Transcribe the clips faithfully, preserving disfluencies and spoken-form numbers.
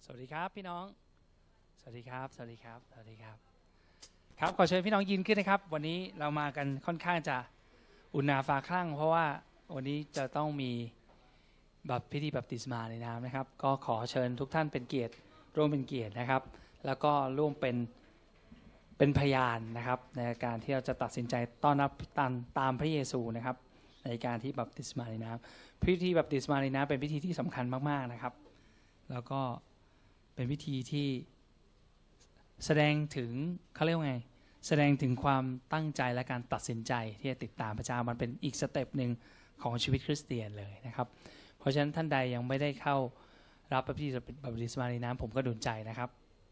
สวัสดีครับพี่น้องสวัสดีครับสวัสดีครับสวัสดีครับครับขอเชิญพี่น้องยืนขึ้นนะครับวันนี้เรามากันค่อนข้างจะอุ่นหนาฟ้าคลั่งเพราะว่าวันนี้จะต้องมีแบบพิธีบัพติศมาในน้ำนะครับก็ขอเชิญทุกท่านเป็นเกียรติร่วมเป็นเกียรตินะครับแล้วก็ร่วมเป็นเป็นพยานนะครับในการที่เราจะตัดสินใจต้อนรับตามตามพระเยซูนะครับในการที่บัพติศมาในน้ำพิธีบัพติศมาในน้ำเป็นพิธีที่สำคัญมากๆนะครับแล้วก็เป็นพิธีที่แสดงถึงเขาเรียกว่าไงแสดงถึงความตั้งใจและการตัดสินใจที่จะติดตามพระเจ้ามันเป็นอีกสเต็ปหนึ่งของชีวิตคริสเตียนเลยนะครับเพราะฉะนั้นท่านใดยังไม่ได้เข้ารับพระพิธีบัพติศมาในน้ำผมก็ดุลใจนะครับ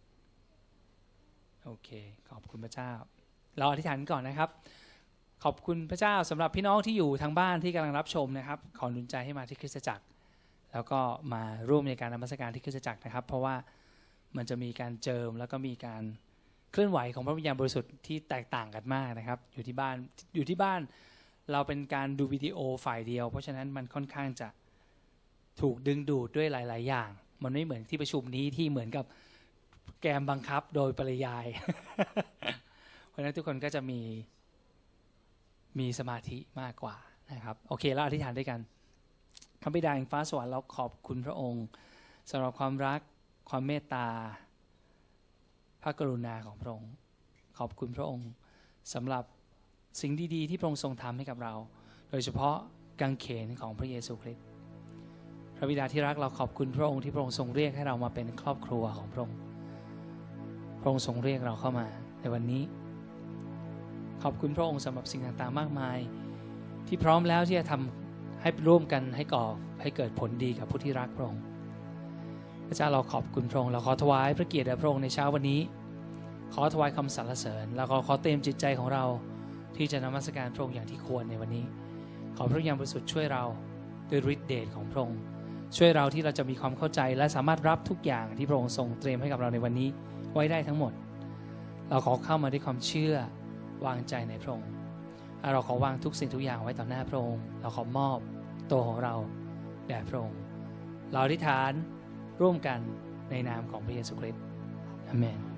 โอเคขอบคุณพระเจ้าเราอธิษฐานก่อนนะครับขอบคุณพระเจ้าสำหรับพี่น้องที่อยู่ทางบ้านที่กำลังรับชมนะครับขอดุลใจให้มาที่คริสตจักรแล้วก็มาร่วมในการนมัสการที่คริสตจักรนะครับเพราะว่ามันจะมีการเจิมแล้วก็มีการเคลื่อนไหวของพระวิญญาณบริสุทธิ์ที่แตกต่างกันมากนะครับอยู่ที่บ้านอยู่ที่บ้านเราเป็นการดูวิดีโอฝ่ายเดียวเพราะฉะนั้นมันค่อนข้างจะถูกดึงดูดด้วยหลายๆอย่างมันไม่เหมือนที่ประชุมนี้ที่เหมือนกับแกมบังคับโดยปริยาย เพราะฉะนั้นทุกคนก็จะมีมีสมาธิมากกว่านะครับโอเคแล้วอธิษฐานด้วยกันพระบิดาแห่งฟ้าสวรรค์เราขอบคุณพระองค์สำหรับความรักความเมตตาพระกรุณาของพระองค์ขอบคุณพระองค์สำหรับสิ่งดีๆที่พระองค์ทรงทำให้กับเราโดยเฉพาะกางเขนของพระเยซูคริสต์พระบิดาที่รักเราขอบคุณพระองค์ที่พระองค์ทรงเรียกให้เรามาเป็นครอบครัวของพระองค์พระองค์ทรงเรียกเราเข้ามาในวันนี้ขอบคุณพระองค์สำหรับสิ่งต่างๆมากมายที่พร้อมแล้วที่จะทำให้ร่วมกันให้ก่อให้เกิดผลดีกับผู้ที่รักพระองค์พระเจ้าเราขอบคุณพระองค์เราขอถวายพระเกียรติแด่พระองค์ในเช้าวันนี้ขอถวายคำสรรเสริญแล้วก็ขอเต็มจิตใจของเราที่จะนมัสการพระองค์อย่างที่ควรในวันนี้ขอพระวิญญาณบริสุทธิ์ช่วยเราด้วยฤทธิ์เดชของพระองค์ช่วยเราที่เราจะมีความเข้าใจและสามารถรับทุกอย่างที่พระองค์ทรงเตรียมให้กับเราในวันนี้ไว้ได้ทั้งหมดเราขอเข้ามาด้วยความเชื่อวางใจในพระองค์เราขอวางทุกสิ่งทุกอย่างไว้ต่อหน้าพระองค์เราขอมอบตัวของเราแด่พระองค์เราอธิษฐานร่วมกันในนามของพระเยซูคริสต์อาเมน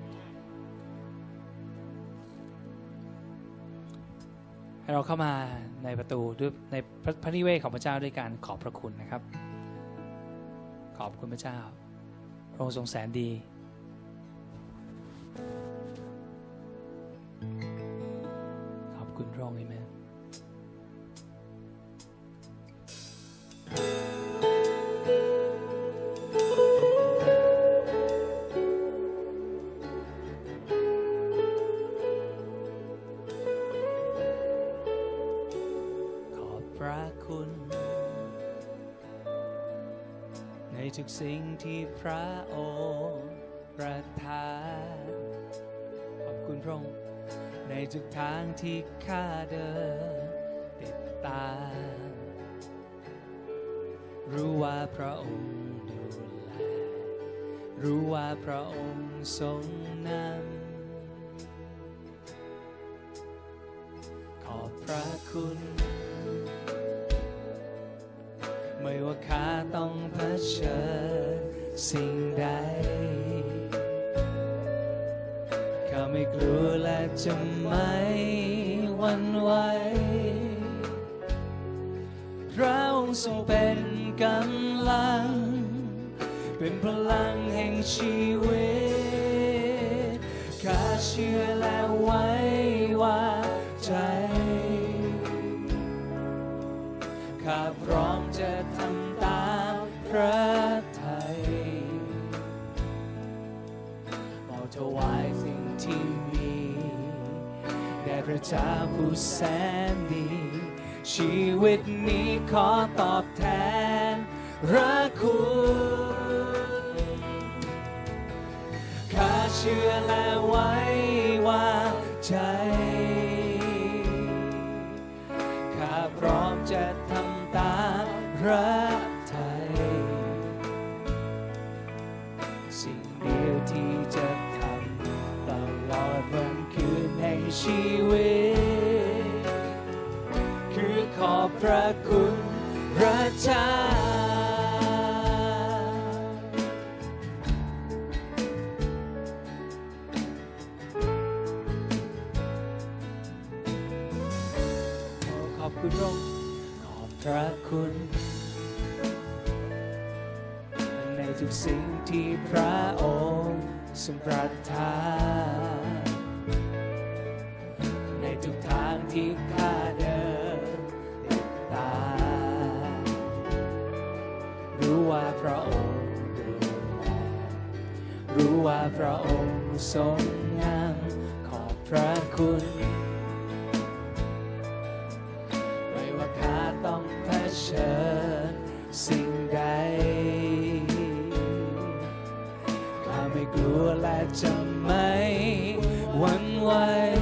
ให้เราเข้ามาในประตูด้วยในพระนิเวศของพระเจ้าด้วยการขอบพระคุณนะครับขอบคุณพระเจ้าพระองค์ทรงแสนดีขอบคุณพระองค์อาเมนทุกสิ่งที่พระองค์ประทานขอบคุณพระองค์ในทุกทางที่ข้าเดินติดตามรู้ว่าพระองค์ดูแลรู้ว่าพระองค์ทรงนำขอบพระคุณไม่ว่าข้าต้องเผชิญสิ่งใดข้าไม่กลัวและจะไม่หวั่นไหวพระองค์ทรงเป็นกำลังเป็นพลังแห่งชีวิตข้าเชื่อและไว้วางใจข้าพร้อมจะทำตามพระทัยมอบถวายสิ่งที่มีแด่พระเจ้าผู้แสนดีชีวิตนี้ขอตอบแทนพระคุณข้าเชื่อและไว้วางใจข้าพร้อมจะทำตามพระทัยสิ่งเดียวที่จะทำตลอดวันคืนแห่งชีวิตคือขอบพระคุณพระเจ้าคุณพระองค์ขอบพระคุณในทุกสิ่งที่พระองค์ทรงประทานในทุกทางที่ข้าเดินตามรู้ว่าพระองค์ดูแลรู้ว่าพระองค์ทรงงามขอบพระคุณไม่ว่าข้าต้องเผชิญสิ่งใดข้าไม่กลัวและจะไม่หวั่นไหว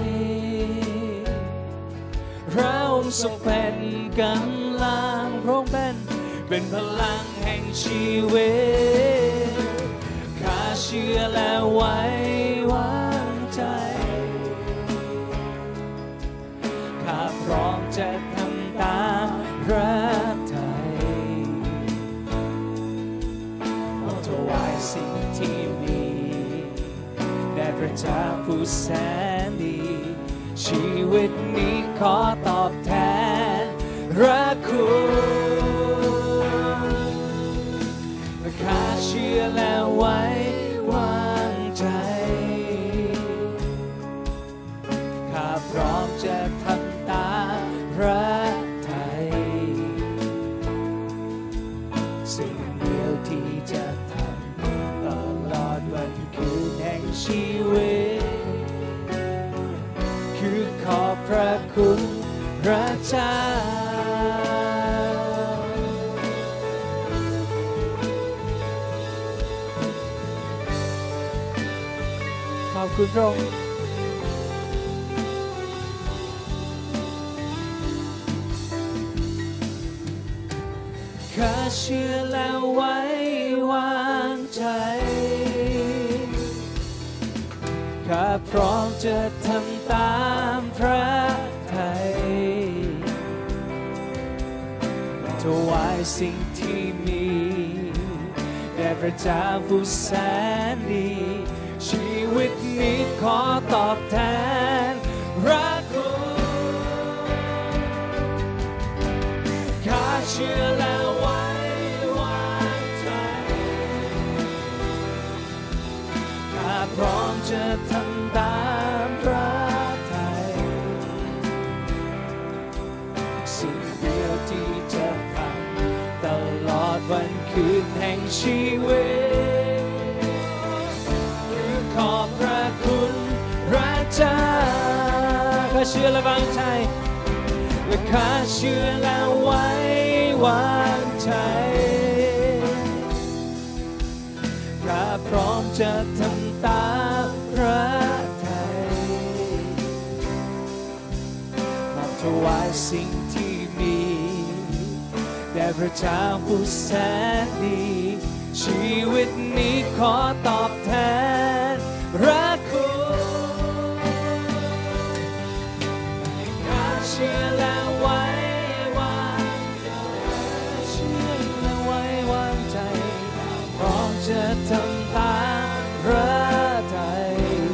พระองค์ทรงเป็นกำลังพระองค์เป็นเป็นพลังแห่งชีวิตข้าเชื่อและไว้วางใจข้าพร้อมจะทำตามพระทัยขอถวายสิ่งที่มีแด่พระเจ้าผู้แสนดีชีวิตนี้ขอตอบแทนรักคุณข้าเชื่อและไว้วางใจข้าพร้อมจะทำตามพระทัยสิ่งเดียวที่จะทำตลอดวันคืนแห่งชีวิตคือขอบพระคุณพระเจ้าขอบคุณพระองค์ข้าเชื่อและไว้วางใจข้าพร้อมจะทำตามพระทัยถวายสิ่งที่มีแด่พระเจ้าผู้แสนดีชีวิตนี้ขอตอบแทนรักคุณข้าเชื่อและไว้วางใจข้าพร้อมจะทำตามพระทัยสิ่งเดียวที่จะทำตลอดวันคืนแห่งชีวิตคือขอบพระคุณพระเจ้าข้าเชื่อและวางใจและข้าเชื่อและไว้วางใจข้าพร้อมจะทำตามพระทัยมอบถวายสิ่งที่มีแด่พระเจ้าผู้แสนดีชีวิตนี้ขอตอบแทนรักคุณข้าเชื่อและไว้วางใจเชื่อและไว้วางใจพร้อมจะทำตามพระทัย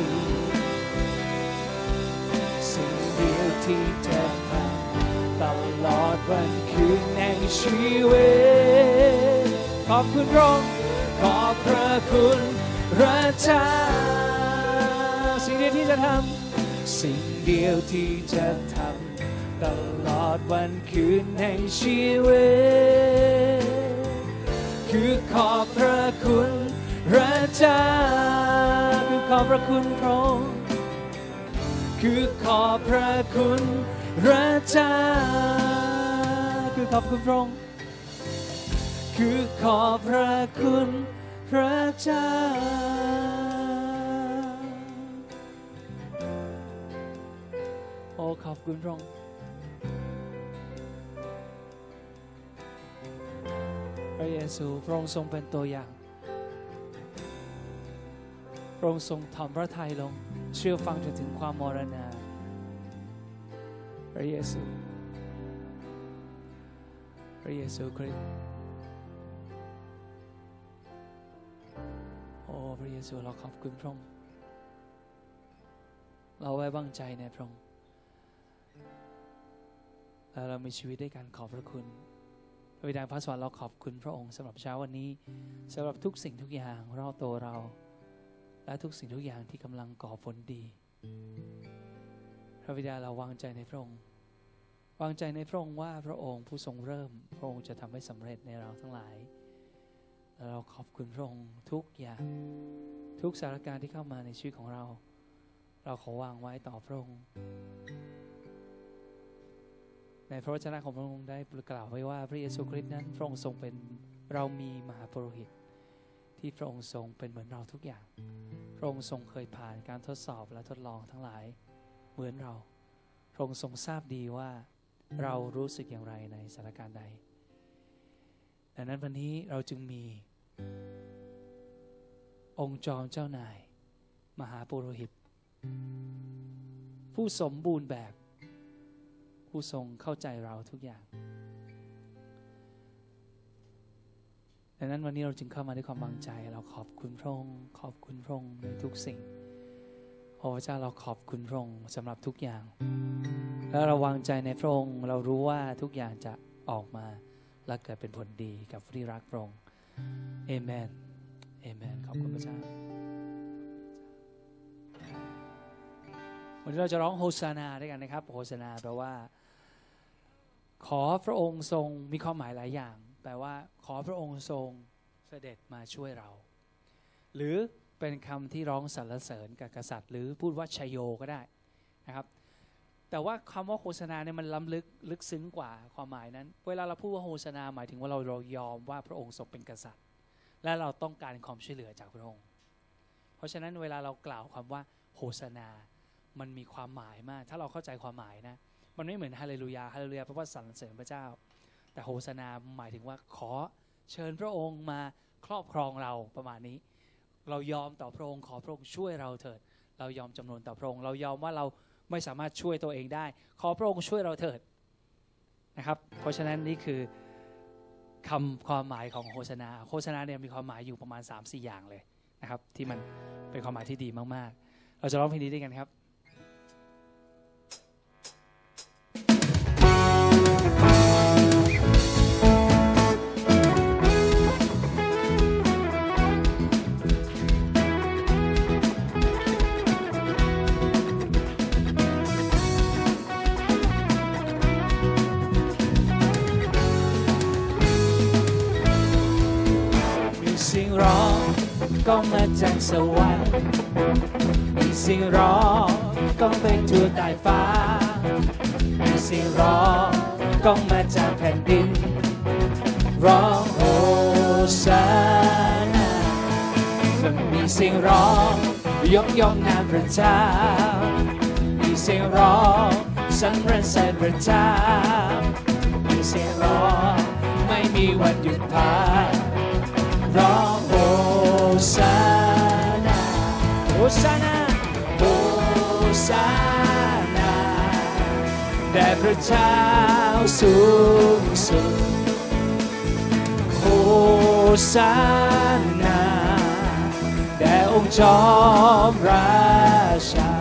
สิ่งเดียวที่จะทำตลอดวันคืนแห่งชีวิตขอบคุณพระองค์ขอบพระคุณพระเจ้าสิ่งเดียวที่จะทำสิ่งเดียวที่จะทำตลอดวันคืนแห่งชีวิตคือขอบพระคุณพระเจ้าคือขอบพระคุณพระองค์คือขอบพระคุณพระเจ้าคือขอบคุณพระองค์คือขอบพระคุณพระเจ้าโอ้ขอบคุณพระองค์พระเยซูพระองค์ทรงเป็นตัวอย่างพระองค์ทรงถ่อมพระทัยลงเชื่อฟังจนถึงความมรณาพระเยซูพระเยซูคริสต์โอ้พระเยซูเราขอบคุณพระองค์เราไว้วางใจในพระองค์แล้วเรามีชีวิตด้วยกันขอบพระคุณพระบิดาพระสวรรค์เราขอบคุณพระองค์สำหรับเช้าวันนี้สำหรับทุกสิ่งทุกอย่างรอบตัวเราและทุกสิ่งทุกอย่างที่กำลังก่อผลดีพระบิดาเราวางใจในพระองค์วางใจในพระองค์ว่าพระองค์ผู้ทรงเริ่มพระองค์จะทำให้สำเร็จในเราทั้งหลายและเราขอบคุณพระองค์ทุกอย่างทุกสถานการณ์ที่เข้ามาในชีวิตของเราเราขอวางไว้ต่อพระองค์ในพระวจนะของพระองค์ได้กล่าวไว้ว่าพระเยซูคริสต์นั้นพระองค์ทรงเป็นเรามีมหาปุโรหิตที่พระองค์ทรงเป็นเหมือนเราทุกอย่างพระองค์ทรงเคยผ่านการทดสอบและทดลองทั้งหลายเหมือนเราพระองค์ทรงทราบดีว่าเรารู้สึกอย่างไรในสถานการณ์ใดดังนั้นวันนี้เราจึงมีองค์จอมเจ้านายมหาปุโรหิตผู้สมบูรณ์แบบผู้ทรงเข้าใจเราทุกอย่างดังนั้นวันนี้เราจึงเข้ามาด้วยความวางใจเราขอบคุณพระองค์ขอบคุณพระองค์ในทุกสิ่งโอ้พระเจ้าเราขอบคุณพระองค์สำหรับทุกอย่างแล้วเราวางใจในพระองค์เรารู้ว่าทุกอย่างจะออกมาและเกิดเป็นผลดีกับผู้ที่รักพระองค์เอเมนเอเมนขอบคุณพระเจ้าวันนี้เราจะร้องโฮซานาด้วยกันนะครับโฮซานาแปลว่าขอพระองค์ทรงมีความหมายหลายอย่างแปลว่าขอพระองค์ทรงเสด็จมาช่วยเราหรือเป็นคำที่ร้องสรรเสริญกับกษัตริย์หรือพูดว่าชัยโยก็ได้นะครับแต่ว่าคำว่าโฮซานาเนี่ยมันล้ำลึกลึกซึ้งกว่าความหมายนั้นเวลาเราพูดว่าโฮซานาหมายถึงว่าเราเรายอมว่าพระองค์ทรงเป็นกษัตริย์และเราต้องการความช่วยเหลือจากพระองค์เพราะฉะนั้นเวลาเรากล่าวคำว่าโฮซานามันมีความหมายมากถ้าเราเข้าใจความหมายนะมันไม่เหมือนฮาเลลูยาฮาเลลูยาแปลว่าสรรเสริญพระเจ้าแต่โฮซานาหมายถึงว่าขอเชิญพระองค์มาครอบครองเราประมาณนี้เรายอมต่อพระองค์ขอพระองค์ช่วยเราเถิดเรายอมจำนนต่อพระองค์เรายอมว่าเราไม่สามารถช่วยตัวเองได้ขอพระองค์ช่วยเราเถิดนะครับเพราะฉะนั้นนี่คือคำความหมายของโฮซานาโฮซานาเนี่ยมีความหมายอยู่ประมาณ สามสี่ อย่างเลยนะครับที่มันเป็นความหมายที่ดีมากๆเราจะร้องเพลงนี้ด้วยกันครับร้องก็มาจากสวรรค์มีเสียงร้องก็ไปทั่วใต้ฟ้ามีเสียงร้องก็มาจากแผ่นดินร้องโฮซานามีเสียงร้องยกย่องนามพระเจ้ามีเสียงร้องสรรเสริญพระเจ้ามีเสียงร้องไม่มีวันหยุดพักร้องโฮซานาโฮซานาโฮซานาแด่พระเจ้าสูงสุดโฮซานาแด่องค์จอมราชา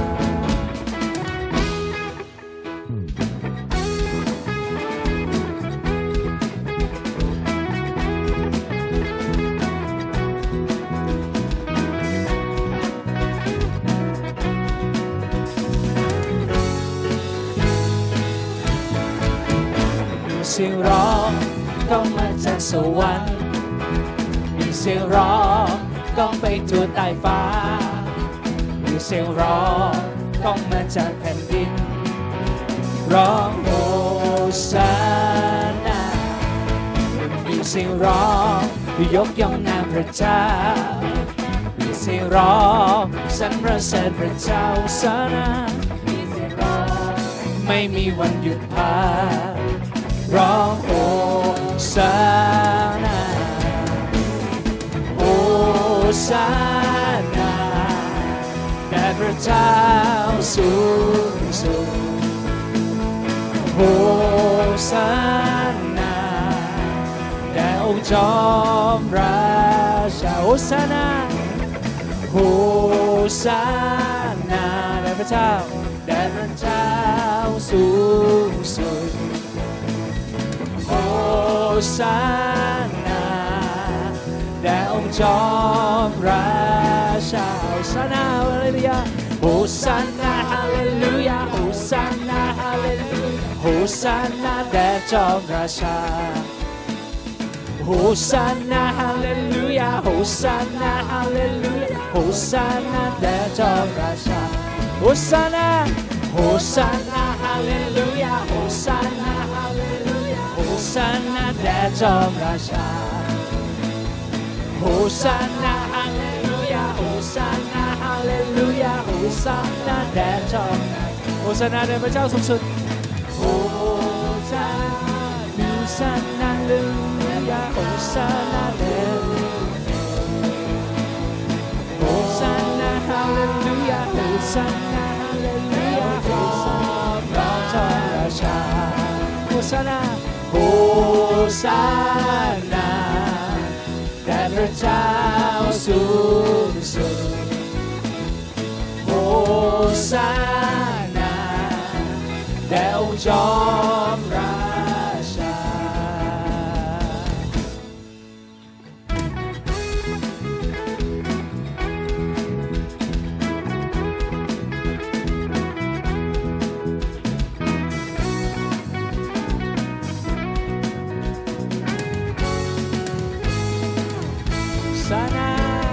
เสียงร้องก็มาจากสวรรค์มีเสียงร้องก็ไปทั่วใต้ฟ้ามีเสียงร้องก็มาจากแผ่นดินร้องโฮซานามีเสียงร้องยกย่องนามพระเจ้ามีเสียงร้องสรรเสริญพระเจ้าซานามีเสียงร้องไม่มีวันหยุดพักร้องโฮซานาโฮซานาแด่พระเจ้าสูงสุดโฮซานาแด่องค์จอมราชาโฮซานาโฮซานาแด่พระเจ้าแด่พระเจ้าสูงสุดซานาแด่องค์จอมราชาโฮซานาฮาเลลูยาโฮซานาฮาเลลูยาโฮซานาฮาเลลูยาโฮซานาแด่จอมราชาโฮซานาฮาเลลูยาโฮซานาฮาเลลูยาโฮซานาแด่จอมราชาโฮซานาโฮซานาฮาเลลูยาโฮซานาฮาเลลูยาโฮซานาแด่จอมราชาโฮซานาฮาเลลูยาโฮซานาฮาเลลูยาโฮซานาแด่จอมโฮซานาแด่พระเจ้าสูงสุดโฮซานาโฮซานาเลลูยาโฮซานาแด่โฮซานาฮาเลลูยาโฮซานาฮาเลลูยาโฮซานาจอมราชาโฮซานาโฮซานาแด่พระเจ้าสูงสุดโฮซานาแด่องค์จอมราชาโฮซานา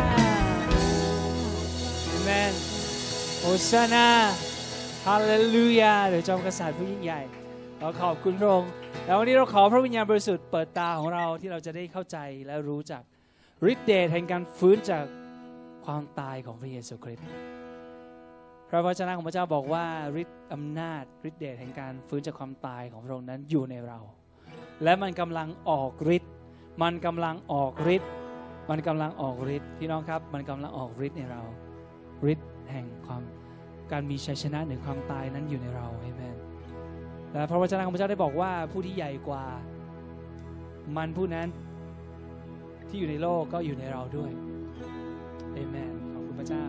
อาเมนโฮซานาฮาเลลูยาเดี๋ยวจอมกษัตริย์ผู้ยิ่งใหญ่เราขอบคุณพระองค์แล้ววันนี้เราขอพระวิญญาณบริสุทธิ์เปิดตาของเราที่เราจะได้เข้าใจและรู้จักฤทธิ์เดชแห่งการฟื้นจากความตายของพระเยซูคริสต์พระวจนะของพระเจ้าบอกว่าฤทธิ์อำนาจฤทธิ์เดชแห่งการฟื้นจากความตายของพระองค์นั้นอยู่ในเราและมันกำลังออกฤทธิ์มันกำลังออกฤทธิ์มันกำลังออกฤทธิ์พี่น้องครับมันกำลังออกฤทธิ์ในเราฤทธิ์แห่งความการมีชัยชนะเหนือความตายนั้นอยู่ในเราอาเมนและพระวจนะของพระเจ้าได้บอกว่าผู้ที่ใหญ่กว่ามันผู้นั้นที่อยู่ในโลกก็อยู่ในเราด้วยอาเมนขอบคุณพระเจ้า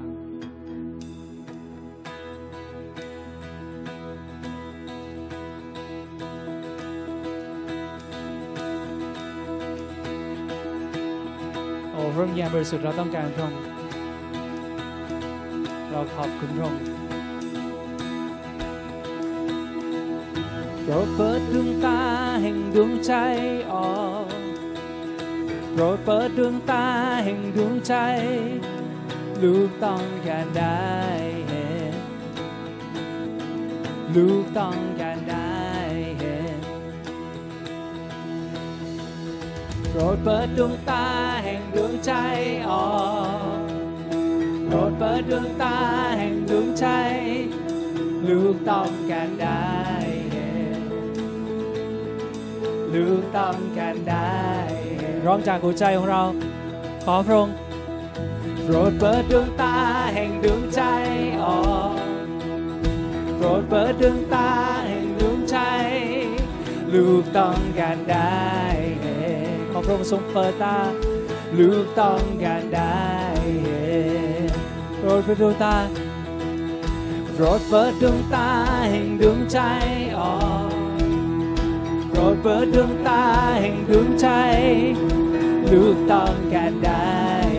โอ้พระวิญญาณบริสุทธิ์เราต้องการพระองค์เราขอบคุณพระองค์โปรดเปิดดวงตาแห่งดวงใจออกโปรดเปิดดวงตาแห่งดวงใจลูกต้องการได้เห็นลูกต้องการได้เห็นโปรดเปิดดวงตาแห่งดวงใจออกโปรดเปิดดวงตาแห่งดวงใจลูกต้องการได้ลูกต้องการได้ร้องจากหัวใจของเราขอพระองค์โปรดเปิดดวงตาแห่งดวงใจออกโปรดเปิดดวงตาแห่งดวงใจลูกต้องการได้ขอพระองค์ทรงเปิดตาลูกต้องการได้โปรดเปิดดวงตาโปรดเปิดดวงตาแห่งดวงใจออกโปรดเปิดดวงตาแห่งดวงใจลูกต้องการได้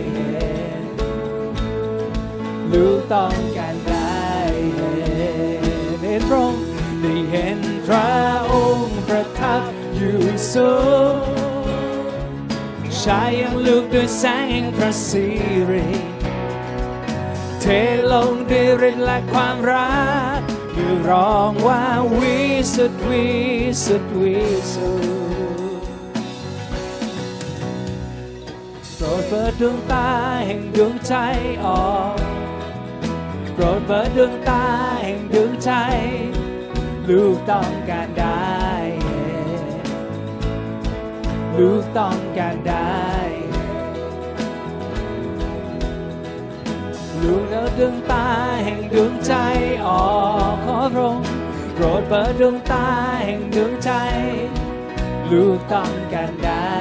ลูกต้องการได้เห็นพระองค์ได้เห็นพระองค์ประทับอยู่สูงฉายยังลูกด้วยแสงแห่งพระสิริเทลงด้วยฤทธิ์และความรักคือร้องว่าวิสุทธิ์วิสุทธิ์วิสุทธิ์โปรดเปิดดวงตาแห่งดวงใจออกโปรดเปิดดวงตาแห่งดวงใจลูกต้องการได้ลูกต้องการได้ลูกแล้วดวงตาแห่งดวงใจออกขอพระองค์โปรดเปิดดวงตาแห่งดวงใจลูกต้องการได้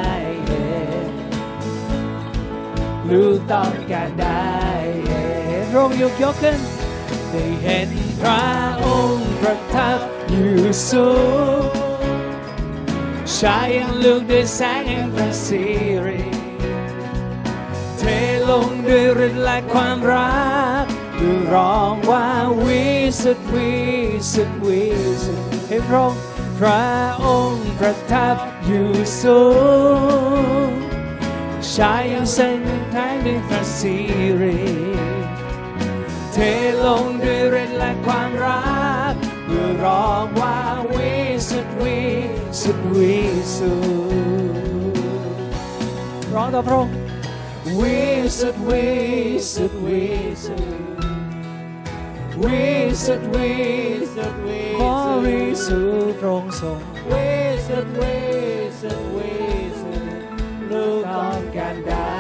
ลูกต้องการได้พระองค์ยกยกขึ้นได้เห็นพระองค์ประทับอยู่สูงฉชายยังลุกด้วยแสงแห่งพระสิริเทลงด้วยฤทธิ์และความรักด้วยร้องว่าวิสุทธิ์วิสุทธิ์วิสุทธิ์ให้พระองค์พระองค์ประทับอยู่สูงชายยังเส้นทางด้วยพระสิริเทลงด้วยฤทธิ์และความรักด้วยร้องว่าวิสุทธิ์วิสุทธิ์วิสุทธิ์ร้องต่อพระองค์วิสุทธิ์วิสุทธิ์วิสุทธิ์วิสุทธิ์วิสุทธิ์วิสุทธิ์ขอวิสุทธิ์พระองค์ทรงวิสุทธิ์วิสุทธิ์วิสุทธิ์ลูกต้องการได้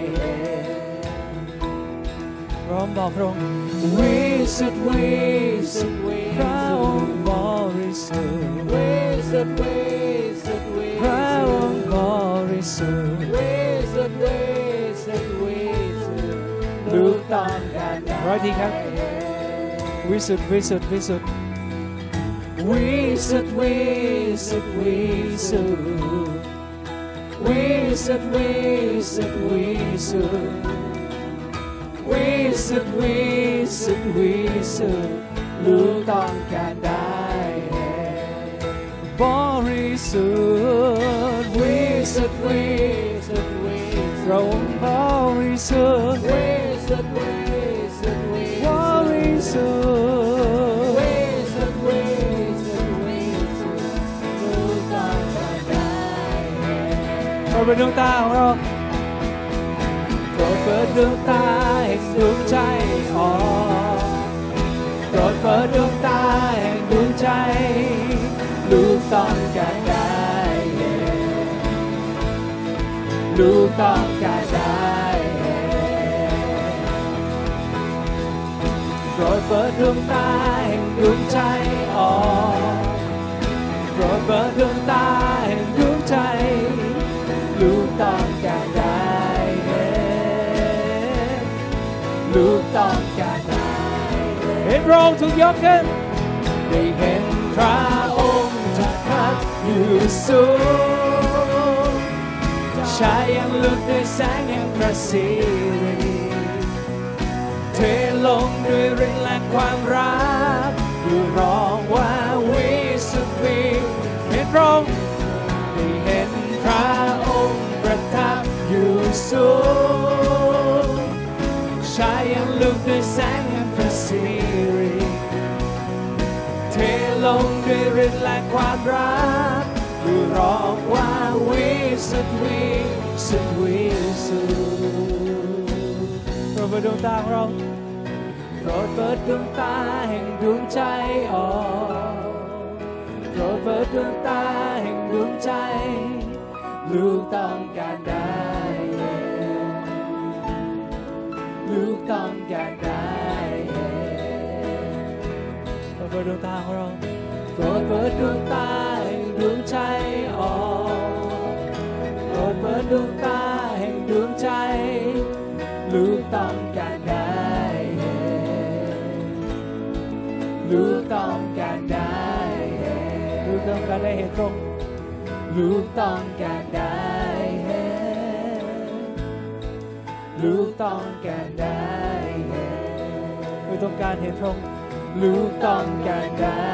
พร้อมบอกพระองค์วิสุทธิ์วิสุทธิ์วิพระองค์บริสุทธิ์วิสุทธิ์วิสุทธิ์วิพระองค์บริสุทธิ์วิสุทธิ์วิสุทธิ์วิสุทธิ์ลูกต้องการได้ร้อยทีครับวิสุทธิ์วิสุทธิ์วิสุทธิ์วิสุทธิ์วิสุทธิ์วิสุทธิ์วิสุทธิ์วิสุทธิ์วิสุทธิ์วิสุทธิ์วิสุทธิ์วิสุทธิ์ลูกต้องการได้บริสุทธิ์วิสุทธิ์วิสุทธิ์วิพระองค์บริสุทธิ์วิสุทธิ์วิสุทธิ์วิบริสุทธิ์วิสุทธิ์วิสุทธิ์วิสุทธิ์ลูกต้องการได้เราเป็นดวงตาของเราโปรดเปิดดวงตาแห่งดวงใจออกโปรดเปิดดวงตาแห่งดวงใจลูกต้องการได้ลูกต้องการได้โปรดเปิดดวงตาแห่งดวงใจออกโปรดเปิดดวงตาแห่งดวงใจลูกต้องการได้ลูกต้องการได้เห็นพระองค์ถูกยกขึ้นได้เห็นพระองค์จะพัดอยู่สูงชายยังลุกด้วยแสงแห่งพระสิริเทลงด้วยฤทธิ์และความรักด้วยร้องว่าวิสุทธิ์วิเห็นพระองค์ได้เห็นพระองค์ประทับอยู่สูงชายยังลุกด้วยแสงแห่งพระสิริเทลงด้วยฤทธิ์และความรักด้วยร้องว่าวิสุทธิ์วิสุทธิ์วิสุทธิ์โปรดเปิดดวงตาของเราโปรดเปิดดวงตาแห่งดวงใจออกโปรดเปิดดวงตาแห่งดวงใจลูกต้องการได้ลูกต้องการได้โปรดเปิดดวงตาของเราโปรดเปิดดวงตาแห่งดวงใจออกโปรดเปิดดวงตาแห่งดวงใจลูกต้องการได้ลูกต้องการได้ลูกต้องการได้เห็นตรงลูกต้องการได้ลูกต้องการได้ลูกต้องการเห็นตรงลูกต้องการได้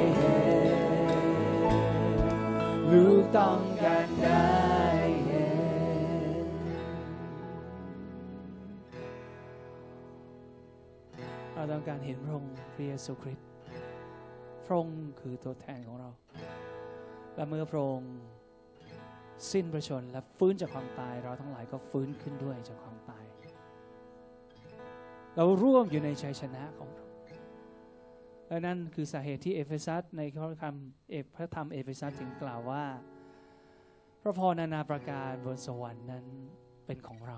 ลูกต้องการได้เราต้องการเห็นพระองค์พระเยซูคริสต์พระองค์คือตัวแทนของเราและเมื่อพระองค์สิ้นพระชนม์และฟื้นจากความตายเราทั้งหลายก็ฟื้นขึ้นด้วยจากความตายเราร่วมอยู่ในชัยชนะของเราและนั่นคือสาเหตุที่เอเฟซัสในพระธรรมพระธรรมเอเฟซัสถึงกล่าวว่าพระพรนานาประการบนสวรรค์นั้นเป็นของเรา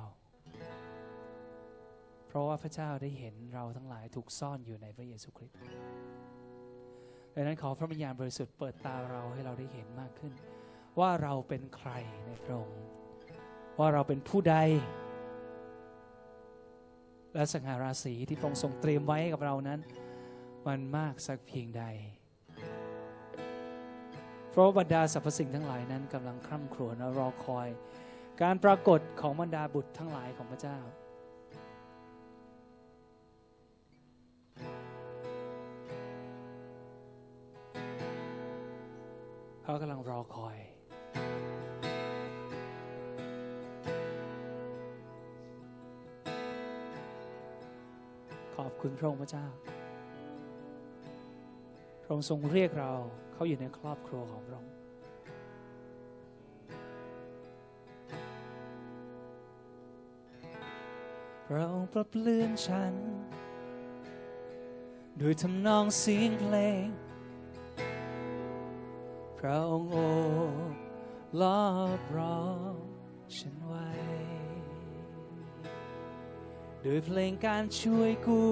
เพราะว่าพระเจ้าได้เห็นเราทั้งหลายถูกซ่อนอยู่ในพระเยซูคริสต์ดังนั้นขอพระวิญญาณบริสุทธิ์เปิดตาเราให้เราได้เห็นมากขึ้นว่าเราเป็นใครในพระองค์ว่าเราเป็นผู้ใดและสง่าราศีที่พระองค์ทรงเตรียมไว้ให้กับเรานั้นมันมากสักเพียงใดพเพราะบรรดาสรรพสิ่งทั้งหลายนั้นกำลังคร่ำครวญและรอคอยการปรากฏของบรรดาบุตรทั้งหลายของพระเจ้าเขากำลังรอคอยขอบคุณพระองค์พระเจ้าพระองค์ทรงเรียกเราเข้าอยู่ในครอบครัวของพระองค์พระองค์ปลดเปลื้องฉันด้วยทำนองเสียงเพลงพระองค์โอบล้อมรอบฉันไว้ด้วยเพลงการช่วยกู้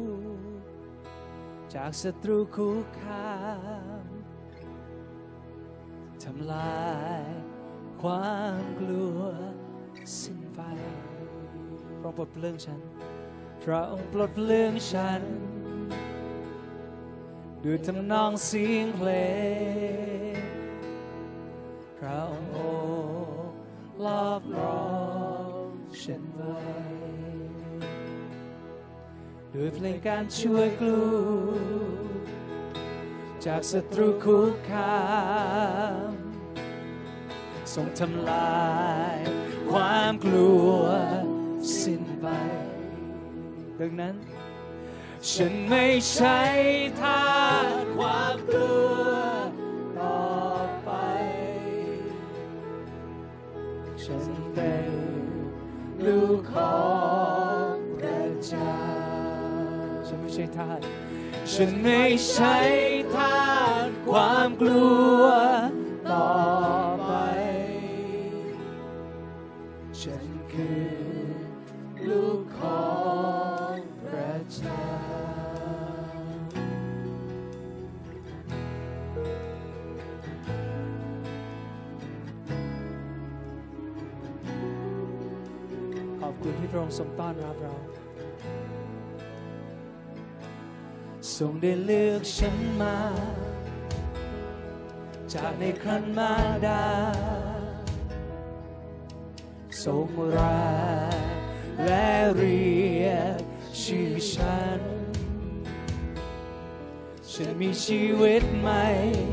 จากศัตรูคู่ค้ามทำลายความกลัวสิ้นไปพระองค์ปลดเปลื้องฉันพระองค์ปลดเปลื้องฉันด้วยทำนองเสียงเพลงพระองค์โอบล้อมรอบฉันไว้ด้วยเพลงการช่วยกลูจากศัตรูคู่ค้ามทรงทำลายความกลัวสิ้นไปดังนั้นฉันไม่ใช่ทาสความกลัวต่อไปฉันเป็นลูกของพระเจ้าฉันไม่ใช่ทาสฉันไม่ใช่ทาสความกลัวต่อไปฉันคือลูกของพระเจ้าขอบคุณที่พระองค์ทรงต้อนรับเราทรงได้เลือกฉันมาจากในครรภ์มารดาทรงรักและเรียกชื่อฉันฉันมีชีวิตใหม่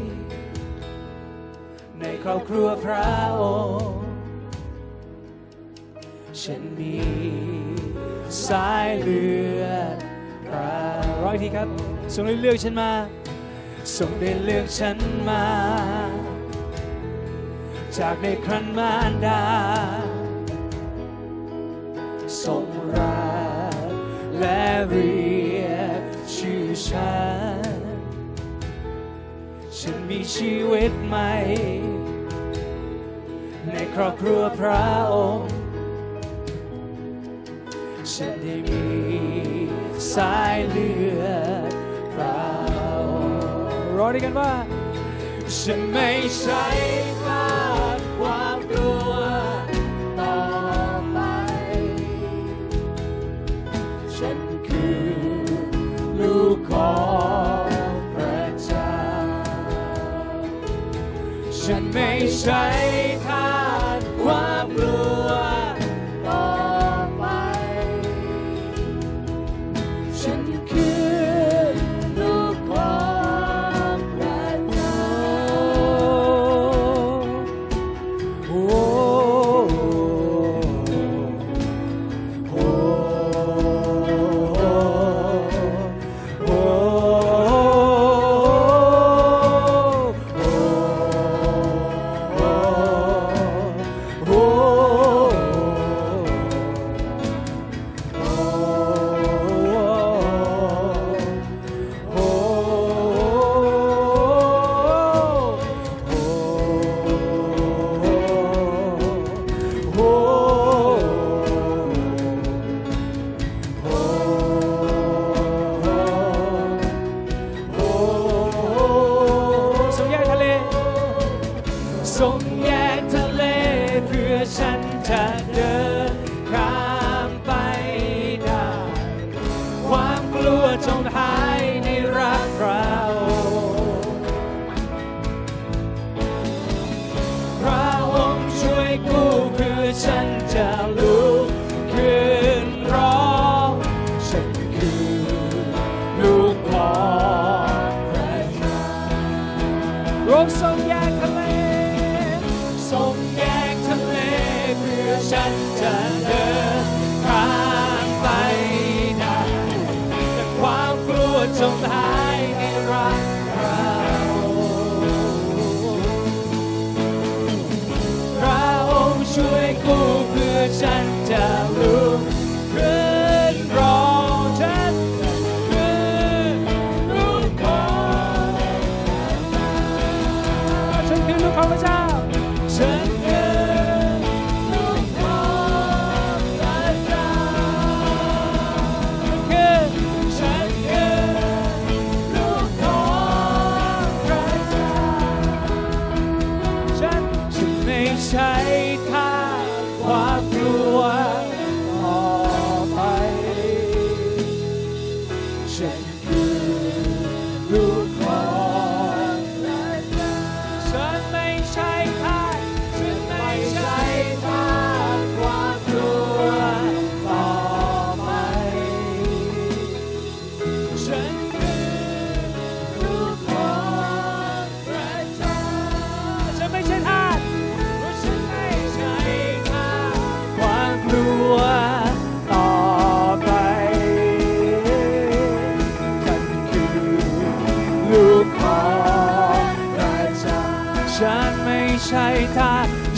ในครอบครัวพระองค์ฉันมีสายเลือดพระร้อยทีครับทรงได้เลือกฉันมาทรงได้เลือกฉันมาจากในครรภ์มารดาทรงรักและเรียกชื่อฉันฉันมีชีวิตใหม่ในครอบครัวพระองค์ฉันได้มีสายเลือดพระองค์ร้องด้วยกันว่าฉันไม่ใช่ทาสความกลัวต่อไปฉันคือลูกของพระเจ้าฉันไม่ใช่ทาสความกลัวต่อไปฉันคือลูกของพระเจ้าโอ้โอ้โอ้โอ้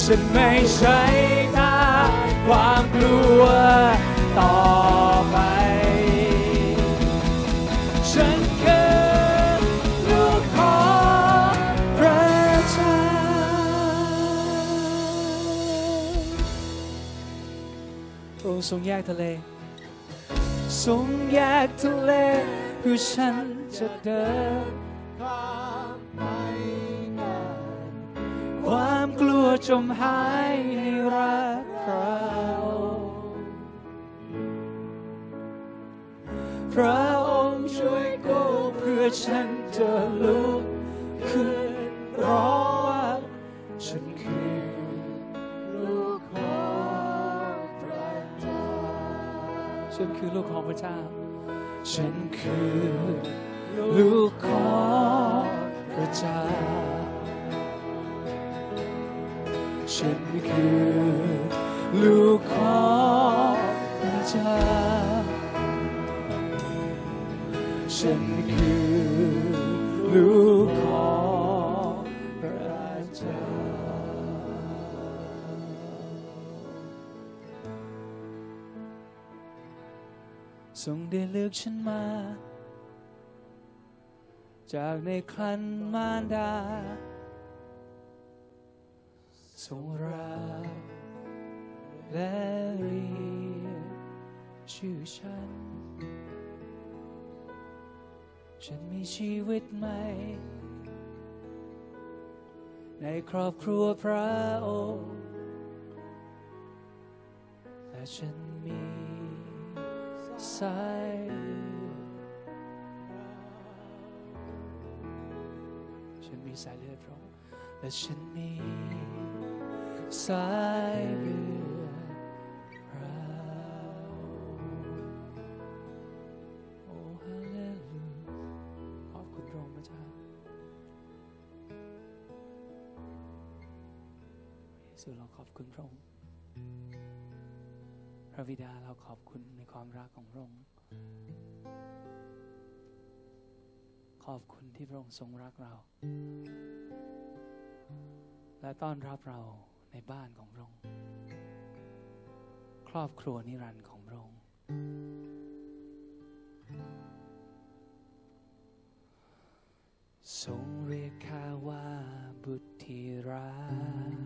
ฉันไม่ใช่ทาสความกลัวต่อไปฉันคือลูกของพระเจ้าพระองค์ทรงแยกทะเลทรงแยกทะเลเพื่อฉันจะเดินข้ามไปกันความกลัวจมหายในรักเราพระองค์ช่วยกู้เพื่อฉันจะลุกขึ้นร้องว่าฉันคือลูกของพระเจ้าฉันคือลูกของพระเจ้าฉันคือลูกของพระเจ้าฉันคือลูกของพระเจ้าฉันคือลูกของพระเจ้าทรงได้เลือกฉันมาจากในครรภ์มารดาทรงรักและเรียกชื่อฉันฉันมีชีวิตใหม่ในครอบครัวพระองค์และฉันมีสายฉันมีสายเลือดพระองค์และฉันมีสายเลือดพระโอ้ฮาเลลูยาขอบคุณพระองค์พระเจ้าเยซูเราขอบคุณพระองค์พระบิดาเราขอบคุณในความรักของพระองค์ขอบคุณที่พระองค์ทรงรักเราและต้อนรับเราในบ้านของพระองค์ครอบครัวนิรันดร์ของพระองค์ทรงเรียกข้าว่าบุตรที่รัก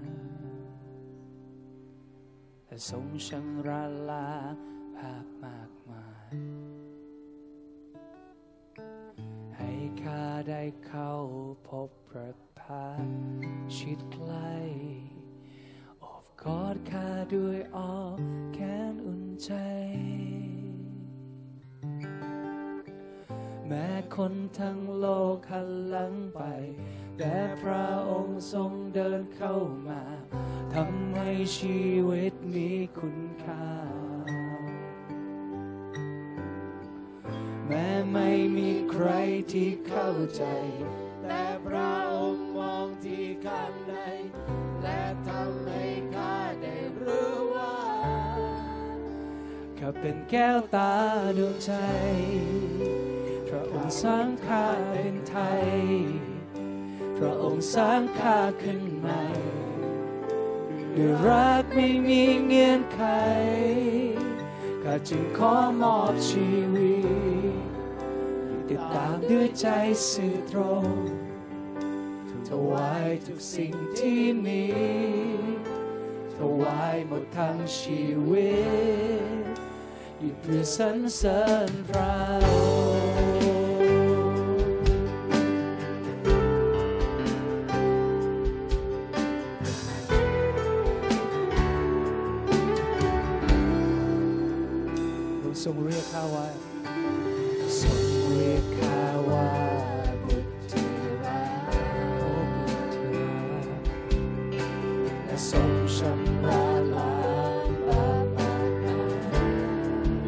และทรงชำระล้างบาปมากมายให้ข้าได้เข้าพบพระพักตร์ชิดใกล้โอบกอดข้าด้วยอ้อมแขนอุ่นใจแม้คนทั้งโลกหันหลังไปแต่พระองค์ทรงเดินเข้ามาทำให้ชีวิตมีคุณค่าแม้ไม่มีใครที่เข้าใจแต่พระองค์มองที่ข้างในและทำให้ข้าได้รู้ว่าข้าเป็นแก้วตาดวงใจพระองค์สร้างข้าเป็นไทยพระองค์สร้างข้าขึ้นใหม่ด้วยรักไม่มีเงื่อนไขข้าจึงขอมอบชีวิตติดตามด้วยใจสื่อตรงถวายทุกสิ่งที่มีถวายหมดทั้งชีวิตอยู่เพื่อสรรเสริญพระทรงเรียกข้าว่าทรงเรียกข้าว่าบุตรที่รักโอ้บุตรที่รักและทรงชำระล้างบาปมากมาย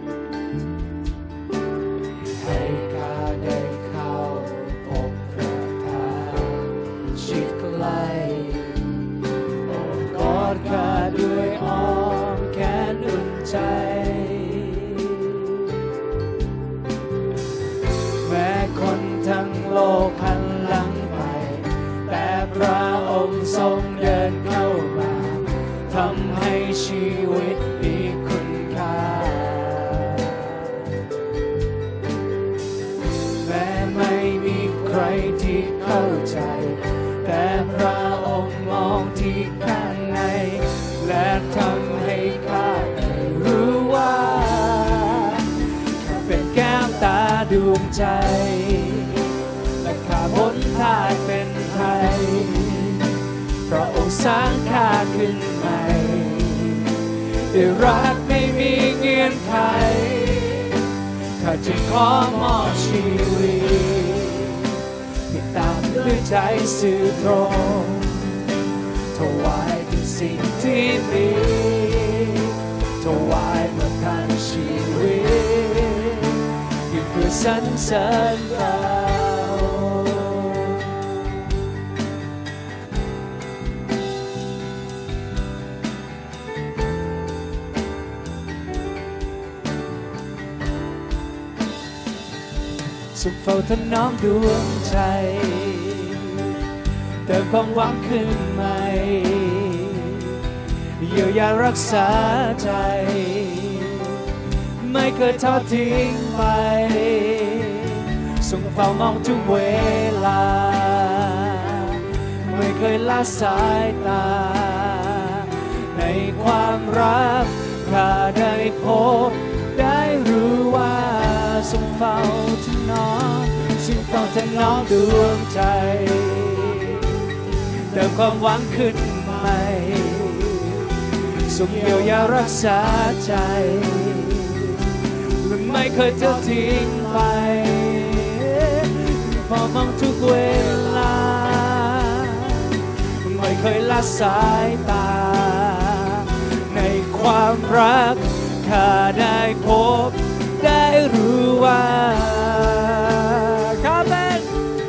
ให้ข้าได้เข้าพบพระทัยชิดใกล้โอบกอดข้าด้วยอ้อมแขนอุ่นใจคนใครที่เข้าใจแต่พระองค์มองที่ข้างในและทำให้ข้าได้รู้ว่าข้าเป็นแก้วตาดวงใจและข้าพ้นทางเป็นไทยพระองค์สร้างข้าขึ้นใหม่ด้วยรักไม่มีเงื่อนไขข้าจึงขอมอบชีวิตติดตามด้วยใจสื่อตรงถวายทุกสิ่งที่มีถวายหมดทั้งชีวิตอยู่เพื่อสรรเสริญเราสุขเฝ้าถนอมดวงใจเติมความหวังขึ้นใหม่เยียวยารักษาใจไม่เคยทอดทิ้งไปส่งเฝ้ามองทุกเวลาไม่เคยละสายตาในความรักข้าได้พบได้รู้ว่าทรงเฝ้าถนอมทรงเฝ้าถนอมดวงใจเติมความหวังขึ้นใหม่ทรงเยียวยารักษาใจและไม่เคยทอดทิ้งไปพอมองทุกเวลาไม่เคยละสายตาในความรักข้าได้พบได้รู้ว่าข้าเป็น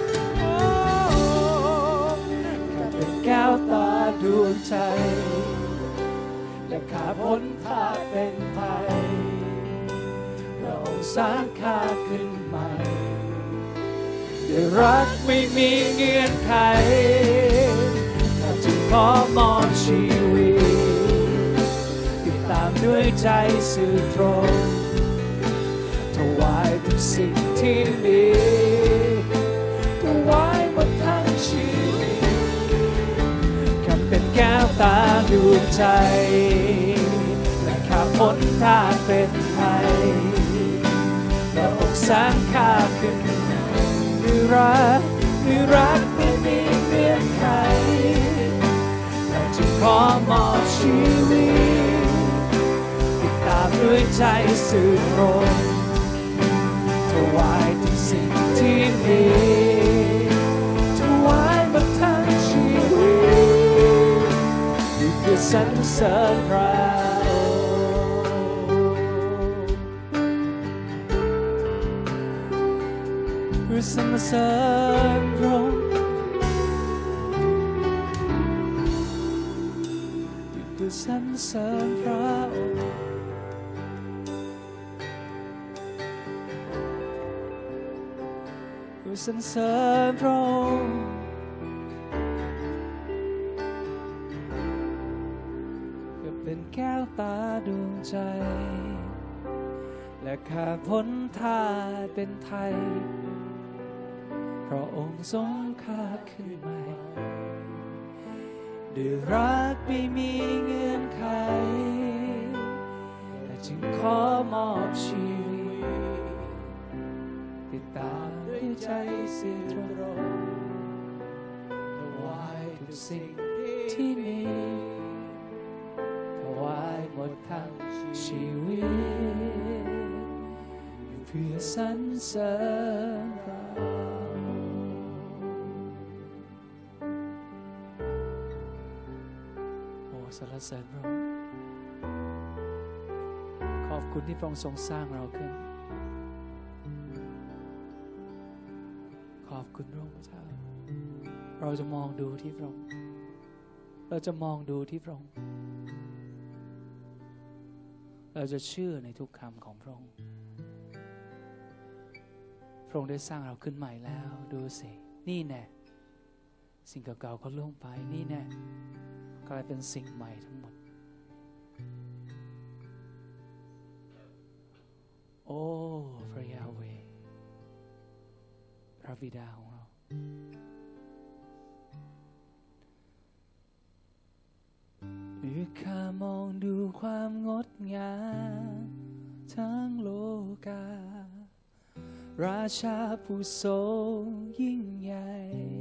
ข้าเป็นแก้วตาดวงใจและข้าพ้นทางเป็นไทยเราสร้างข้าขึ้นใหม่ด้วยรักไม่มีเงื่อนไขข้าจึงขอมอบชีวิตติดตามด้วยใจสื่อตรงถวายทุกสิ่งที่มีถวายหมดทั้งชีวิตข้าเป็นแก้วตาดวงใจและข้าพ้นทางเป็นไทยพระองค์สร้างข้าขึ้นด้วยรักด้วยรักไม่มีเงื่อนไขและจึงขอมอบชีวิตติดตามด้วยใจสื่อตรงถวายทุกสิ่งที่มีถวายหมดทั้งชีวิตอยู่เพื่อสรรเสริญเราเพื่อสรรเสริญเราอยู่เพื่อสรรเสริญเราสรรเสริญพระองค์เพื่อเป็นแก้วตาดวงใจและข้าพ้นท่าเป็นไทยพระองค์ทรงข้าขึ้นใหม่ด้วยรักไม่มีเงื่อนไขและจึงขอมอบชีวิตติดตามด้วยใจสื่อตรงถวายทุกสิ่งที่มีถวายหมดทั้งชีวิตเพื่อสรรเสริญเราโอ้สรรเสริญพระองค์ขอบคุณที่พระองค์ทรงสร้างเราขึ้นขอบคุณพระองค์พระเจ้าเราจะมองดูที่พระองค์เราจะมองดูที่พระองค์เราจะเชื่อในทุกคำของพระองค์พระองค์ได้สร้างเราขึ้นใหม่แล้วดูสินี่แน่สิ่งเก่าๆเขาล่วงไปนี่แน่กลายเป็นสิ่งใหม่ทั้งหมดโอ้พระยาเวห์พระบิดาของเราเมื่อข้ามองดูความงดงามทั้งโลการาชาผู้ทรงยิ่งใหญ่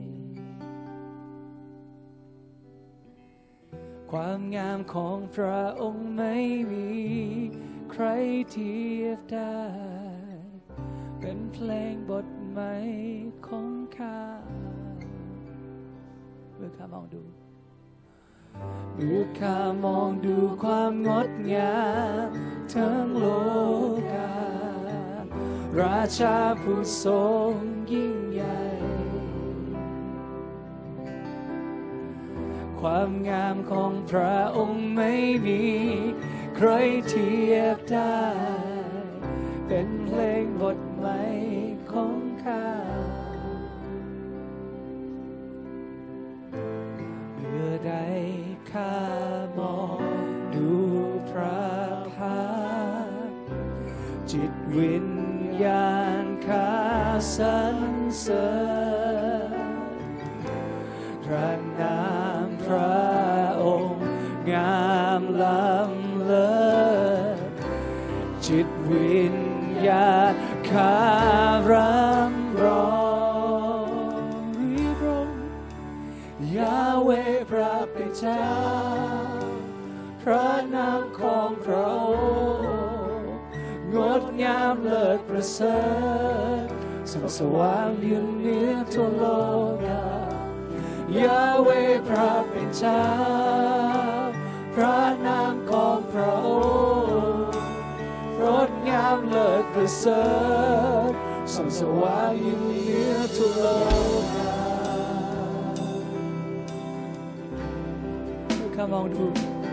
ความงามของพระองค์ไม่มีใครเทียบได้เป็นเพลงบทใหม่ของข้าเมื่อข้ามองดูเมื่อข้ามองดูความงดงามทั้งโลการาชาผู้ทรงยิ่งใหญ่ความงามของพระองค์ไม่มีใครเทียบได้เป็นเพลงบทใหม่ของข้าเมื่อใดข้ามองดูพระพักตร์จิตวิญญาณข้าสรรเสริญพระนามพระองค์งามล้ำเลิศจิตวิญญาณข้ารำร้องริบรงยาเวห์พระเป็นเจ้าพระนามของพระองค์งดงามเลิศประเสริฐส่องสว่างอยู่เหนือทั่วโลกยาเวห์พระเป็นเจ้าพระนามของพระองค์งดงามเลิศประเสริฐส่องสว่างอยู่เหนือทั่วโลกข้ามองดู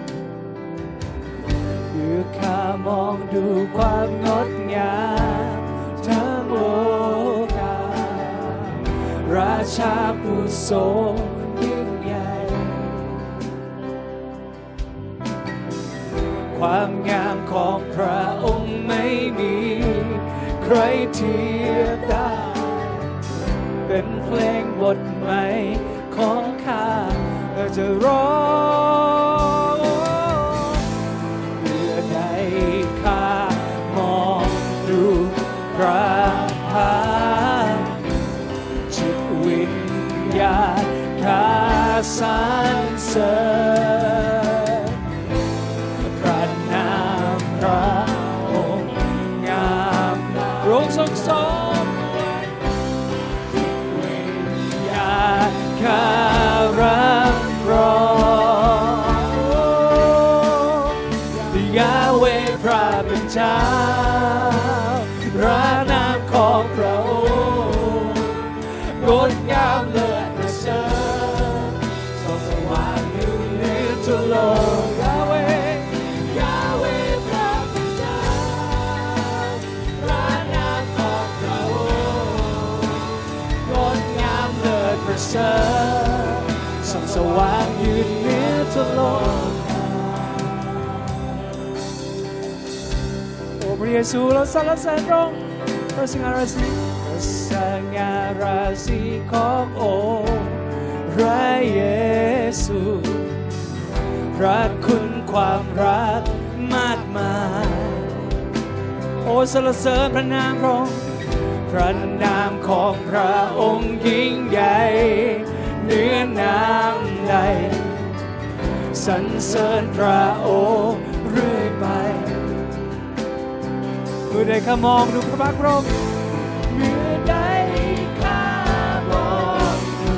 เมื่อข้ามองดูความงดงามทั้งโลการาชาผู้ทรงยิ่งใหญ่ความงามของพระองค์ไม่มีใครเทียบได้เป็นเพลงบทใหม่ของข้าจะร้องเมื่อใดข้ามองดูพระพักตร์จิตวิญญาณข้าสรรเสริญพระนามพระองค์งามพระองค์ทรงทรงจิตวิญญาณข้ารำร้องยาเวห์พระเป็นเจ้าพระนามของพระองค์งดงามเลิศประเสริฐส่องสว่างอยู่เหนือทั่วโลกยาเวห์ยาเวห์พระเป็นเจ้าพระนามของพระองค์งดงามเลิศประเสริฐส่องสว่างอยู่เหนือทั่วโลกโอ้พระเยซูเราสรรเสริญพระองค์พระสิงหราศีพระสง่าราศีขององค์พระเยซูพระคุณความรักมากมายโอ้สรรเสริญพระนามพระองค์พระนามของพระองค์ยิ่งใหญ่เหนือนามใดสรรเสริญพระองค์เรื่อยไปเมื่อใดข้ามองดูพระพักตร์พระองค์เมื่อใดข้ามองดู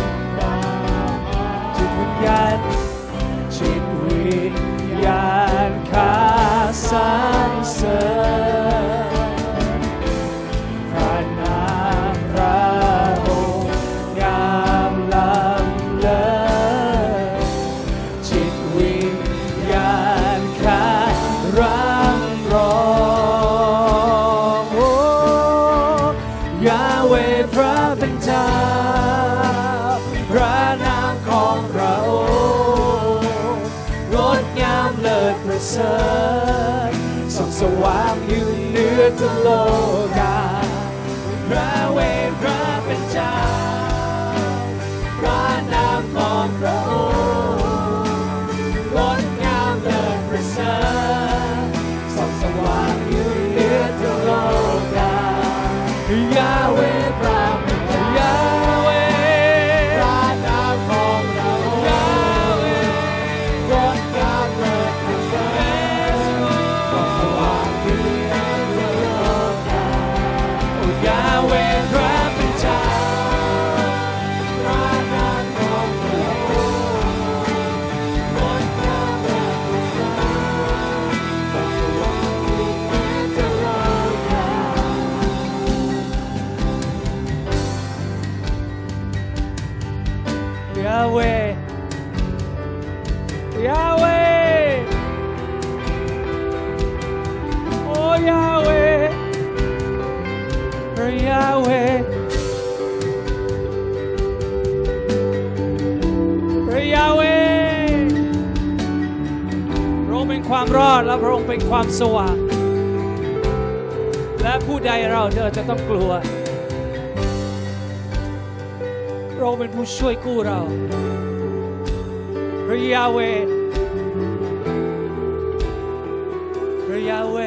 จิตวิญญาณจิตวิญญาณข้าสรรเสริญพระนามพระองค์งามล้ำเลิศจิตวิญญาณข้ารำร้องโอ้ยาเวห์พระเป็นเจ้าพระนามของพระองค์งดงามเลิศประเสริฐส่องสว่างอยู่เหนือทั่วโลกาพระเวห์พระเป็นเจ้าระยาเวพระยาเวพระองค์เป็นความรอดและพระองค์เป็นความสว่างและผู้ใดเราเธอจะต้องกลัวพระองค์เป็นผู้ช่วยกู้เราพระยาเวพระยาเว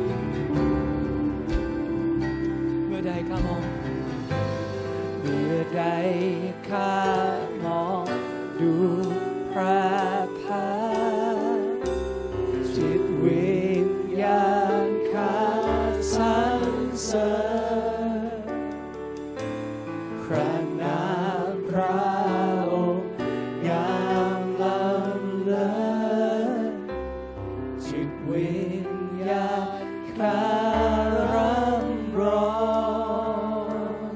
เมื่อใดข้ามองเมื่อใดข้ามองดูพระพักตร์จิตวิญญาณข้าสรรเสริญพระนามพระองค์งามล้ำเลิศจิตวิญญาณข้ารำร้อง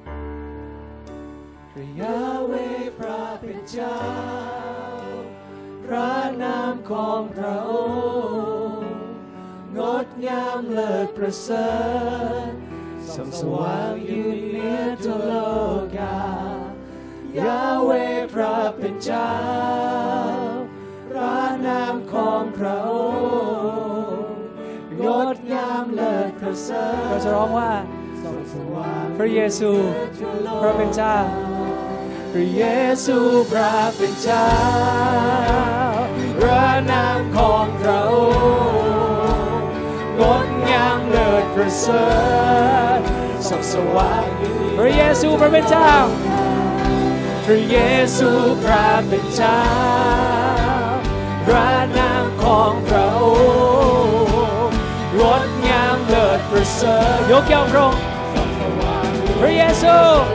พระยาเวห์พระเป็นเจ้าพระนามของพระองค์งดงามเลิศประเสริฐส่องสว่างยืนเหนือทุกโลกายาเวห์พระเป็นเจ้าพระนามของพระองค์งดงามเลิศประเสริฐเราจะร้องว่าพระเยซูพระเป็นเจ้าพระเยซูพระเป็นเจ้าพระนามของพระองค์งดงามเลิศประเสริฐส่องสว่างพระเยซูพระเป็นเจ้าพระเยซูพระเป็นเจ้าพระนามของพระองค์งดงามเลิศประเสริฐยกย่องพระองค์พระเยซู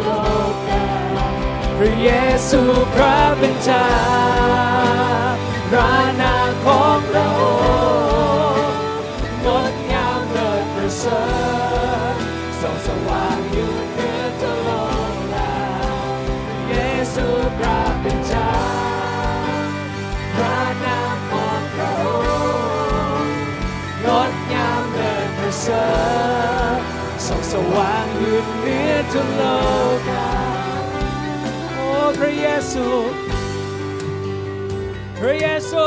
พระเยซูพระเป็นเจ้าพระนามของพระองค์งดงามเลิศประเสริฐส่องสว่างอยู่เหนือทุกโลกาพระเยซูพระเป็นเจ้าพระนามของพระองค์งดงามเลิศประเสริฐส่องสว่างอยู่เหนือทุกโลกาพระเยซูพระเยซู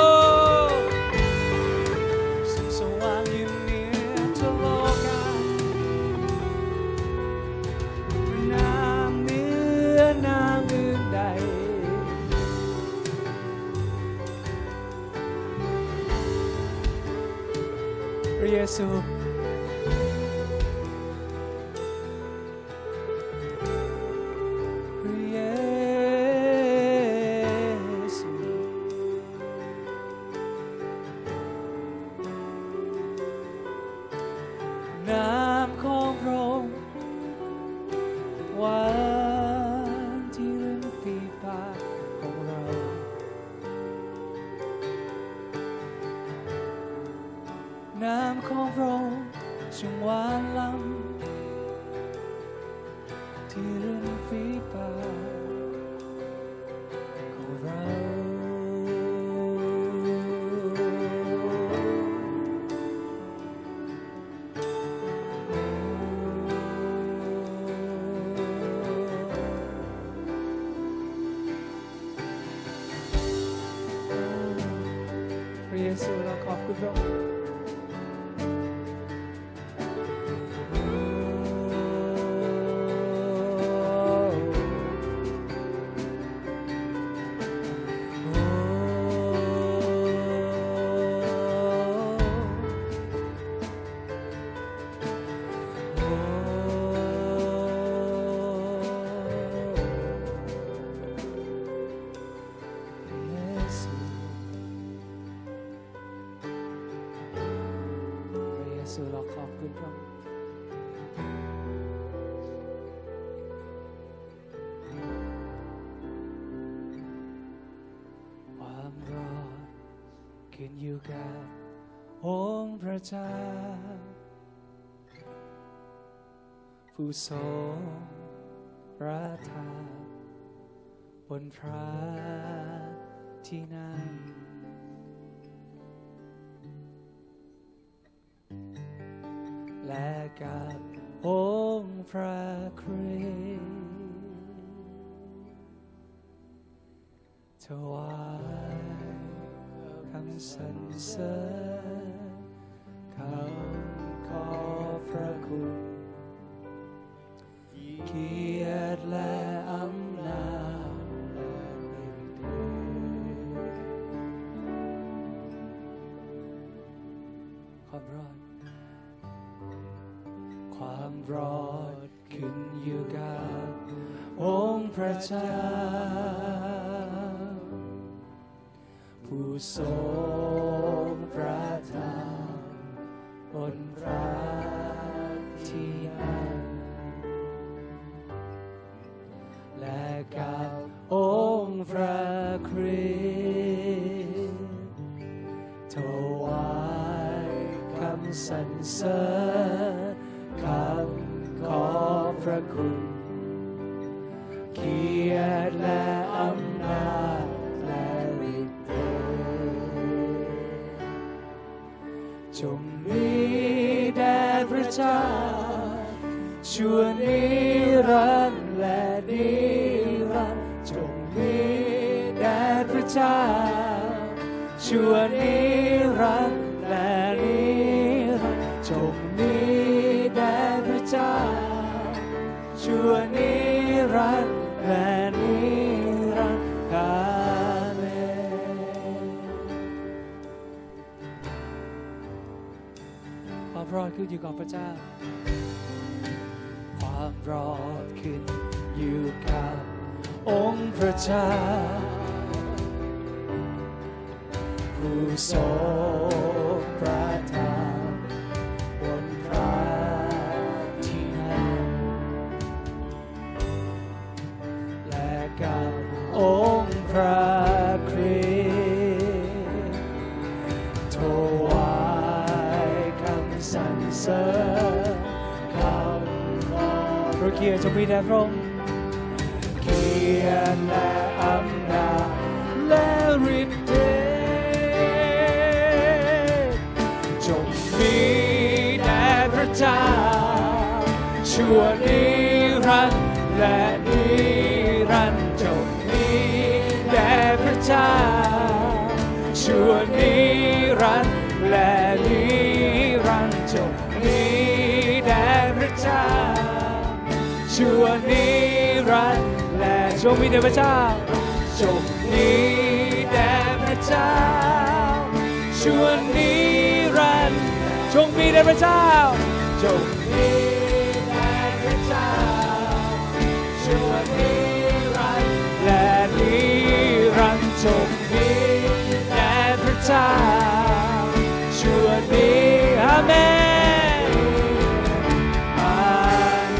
ส่องสว่างอยู่เหนือทุกโลกาพระนามเหนือนามอื่นใดพระเยซูน้ำของพระองค์ช่างหวานล้ำที่ริมฝีปากของเราพระเยซูเราขอบคุณพระองค์เราขอบคุณพระองค์ความรอดขึ้นอยู่กับองค์พระเจ้าผู้ทรงประทานบนพระที่นั่งและกับองค์พระคริสต์ถวายคำสรรเสริญคำขอบพระคุณเกียรติและอำนาจความรอดความรอดขึ้นอยู่กับองค์พระเจ้าผู้ทรงประทานบนพระที่นั่งและกับองค์พระคริสต์ถวายคำสรรเสริญคำขอบพระคุณเกียรติและอำนาจและฤทธิ์เดชจงมีแด่พระเจ้าชั่วนิรันดร์และนิรันดร์จงมีแด่พระเจ้าชั่วนิรันดร์และนิรันดร์จงมีแด่พระเจ้าชั่วนิรันดร์และนิรันดร์อาเมนความรอดขึ้นอยู่กับพระเจ้าความรอดขึ้นอยู่กับองค์พระเจ้าผู้ทรงประทานบนพระที่นั่งและกับองค์พระคริสต์ถวายคำสรรเสริญคำขอบพระเกียรติจงมีแด่พระองค์เกียรติและอำนาจและฤทธิ์เดชจงมีแด่พระเจ้าชั่วนิรันดร์และนิรันดร์จงมีแด่พระเจ้าชั่วนิรันดร์และนิรันดร์จงมีแด่พระเจ้าชั่วนิรันดร์และจงมีแด่พระเจ้าจงมีแด่พระเจ้าชั่วนิรันดร์จงมีแด่พระเจ้าจงมีแด่พระเจ้าชั่วนิรันดร์และนิรันดร์จงมีแด่พระเจ้าชั่วนิอาเมนอาเม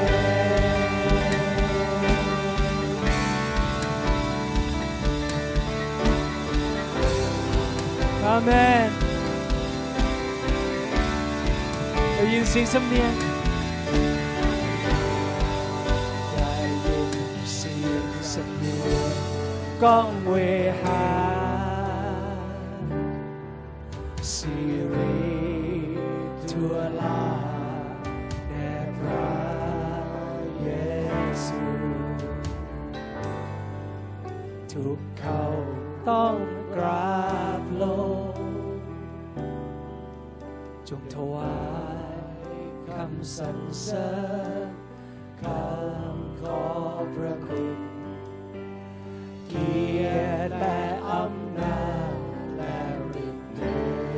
นอาเมนได้ยินเสียงสำเนียงได้ยินเสียงสำเนียงก้องเวหาสิริทั่วลาแด่พระเยซูทุกเขาต้องกราบลงจงถวายคำสรรเสริญคำขอบพระคุณเกียรติและอำนาจและฤทธิ์เด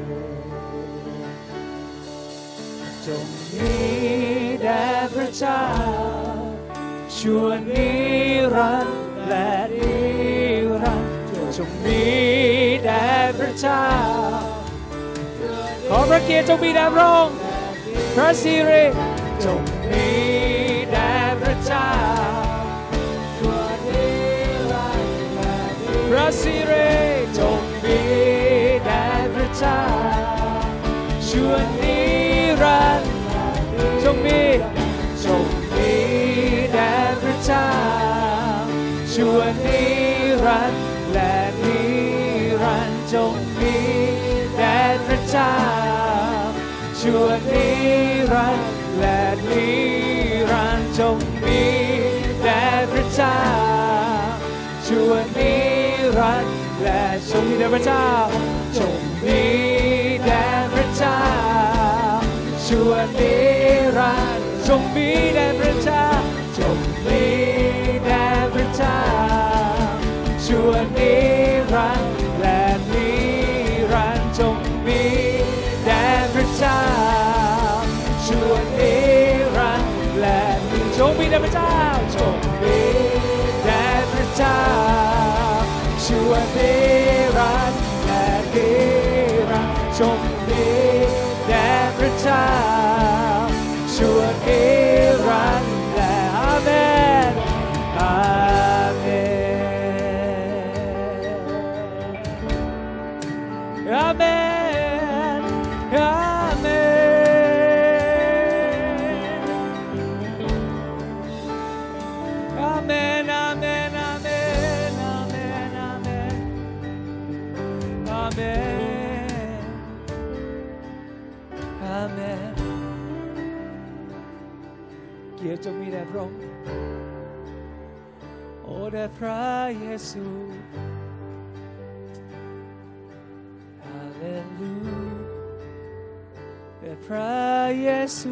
ชจงมีแด่พระเจ้าชั่วนิรันดร์และนิรันดร์จงมีแด่พระเจ้าขอพระเกียรติจงมีแด่พระองค์พระสิริจงมีแด่พระเจ้าชั่วนิรันดร์และนิรันดร์พระสิริจงมีแด่พระเจ้าชั่วนิรันดร์จงมีจงมีแด่พระเจ้าชั่วนิรันดร์และนิรันดร์จงมีแด่พระเจ้าชั่วนิรันดร์และนิรัจงมีแด่พระเจ้าชั่วนิรันดร์และจงมีแด่พระเจ้าจงมีแด่พระเจ้าชั่วนิรันดร์จงมีแด่พระเจ้าจงมีแด่พระเจ้าชั่วนิรันดร์และนิรันดร์จงมีแด่พระเจ้าชั่วนิรันดร์และจงมีแด่พระเจ้าจงมีแด่พระเจ้าชั่วนิรันดร์และนิรันดร์จงมีแด่พระเจ้าชั่วนิรันดร์และอาเมนอาเมนอาเมนอาเมนอาเมนอาเมนอาเมนอาเมนอาเมนอาเมนอาเมนเกียรติจงมีแด่พระองค์โอ้แด่พระเยซูฮาเลลูยาแด่พระเยซู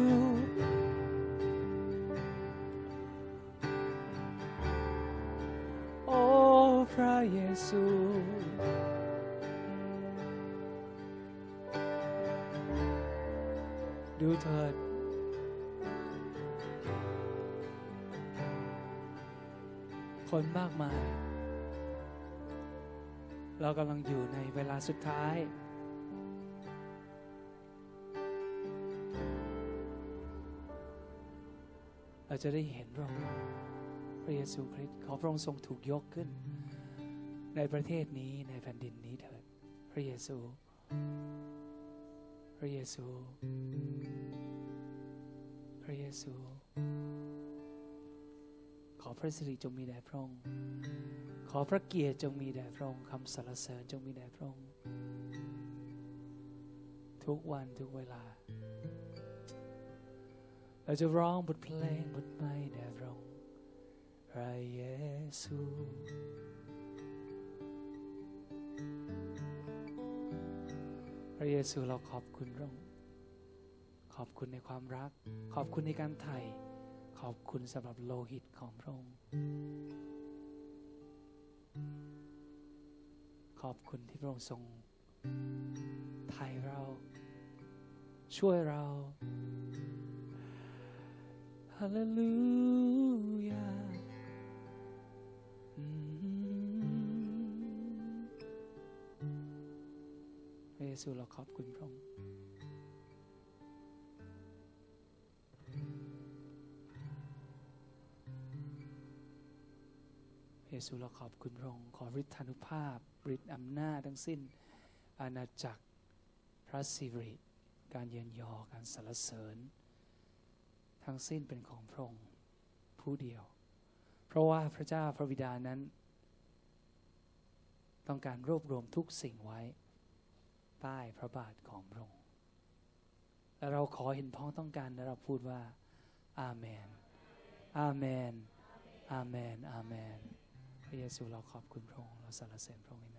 โอ้พระเยซูดูเถิดคนมากมายเรากำลังอยู่ในเวลาสุดท้ายเราจะได้เห็นพระองค์พระเยซูคริสต์ขอพระองค์ทรงถูกยกขึ้นในประเทศนี้ในแผ่นดินนี้เถิดพระเยซูพระเยซูพระเยซูขอพระสิริจงมีแด่พระองค์ขอพระเกียรติจงมีแด่พระองค์คำสรรเสริญจงมีแด่พระองค์ทุกวันทุกเวลาเราจะร้องบทเพลงบทใหม่แด่พระองค์พระเยซูพระเยซูเราขอบคุณพระองค์ขอบคุณในความรักขอบคุณในการไถ่ขอบคุณสำหรับโลหิตของพระองค์ขอบคุณที่พระองค์ทรงไถ่เราช่วยเราฮาเลลูยาพระเยซูเราขอบคุณพระองค์เยซูเราขอบคุณพระองค์ขอฤทธานุภาพฤทธิ์อำนาจทั้งสิ้นอาณาจักรพระสิริการเยินยอการสรรเสริญทั้งสิ้นเป็นของพระองค์ผู้เดียวเพราะว่าพระเจ้าพระบิดานั้นต้องการรวบรวมทุกสิ่งไว้ใต้พระบาทของพระองค์และเราขอเห็นพ้องต้องการและเราพูดว่าอาเมนอาเมนอาเมนอาเมนพระเยซูเราขอบคุณพระองค์เราสรรเสริญพระองค์